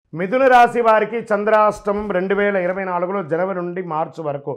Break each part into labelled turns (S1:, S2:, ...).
S1: మిథున రాశి వారికి చంద్రాష్టమం 2024లో జనవరి నుండి మార్చి వరకు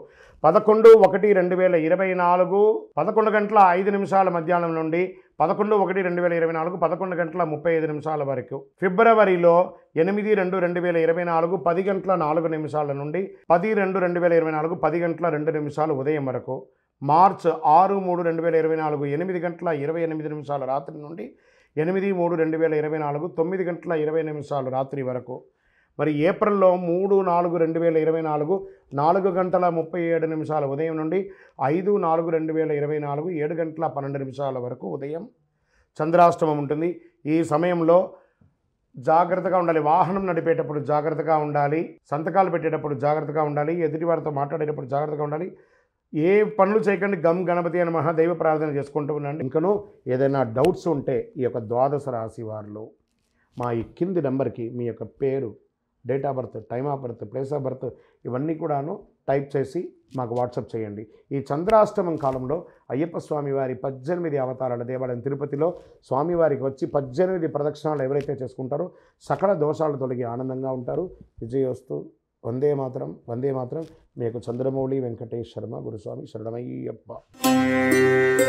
S1: 11/1/2024 11:05 మధ్యాహ్నం నుండి 11/1/2024 11:35 వరకు. ఫిబ్రవరిలో 8/2/2024 10:04 నుండి 10/2/2024 10:02 ఉదయం వరకు. మార్చ్ 6/3/2024 8:28 రాత్రి నుండి 8/3/2024 9:20 రాత్రి వరకు. మరి ఏప్రిల్లో 3/4/2024 4:37 ఉదయం నుండి 5/4/2024 7:12 వరకు ఉదయం చంద్రాష్టమం ఉంటుంది. ఈ సమయంలో జాగ్రత్తగా ఉండాలి. వాహనం నడిపేటప్పుడు జాగ్రత్తగా ఉండాలి. సంతకాలు పెట్టేటప్పుడు జాగ్రత్తగా ఉండాలి. ఎదుటివారితో మాట్లాడేటప్పుడు జాగ్రత్తగా ఉండాలి. ఏ పనులు చేయకండి. గం గణపతి అని దైవ ప్రార్థన చేసుకుంటూ ఉండండి. ఇంకనూ ఏదైనా డౌట్స్ ఉంటే ఈ యొక్క ద్వాదశ రాశి వారిలో మా ఈ కింది నెంబర్కి మీ యొక్క పేరు, date of birth, time of birth, place of birth ఇవన్నీ కూడాను టైప్ చేసి మాకు వాట్సాప్ చేయండి. ఈ చంద్రాష్టమం కాలంలో అయ్యప్ప స్వామివారి 18 అవతారాల దేవాలయం తిరుపతిలో స్వామివారికి వచ్చి 18 ప్రదక్షిణాలు ఎవరైతే చేసుకుంటారో సకల దోషాలు తొలగి ఆనందంగా ఉంటారు. విజయోస్తు. వందే మాతరం, వందే మాతరం. మీకు చంద్రమౌళి వెంకటేష్ శర్మ గురుస్వామి శరణమయ్యప్ప.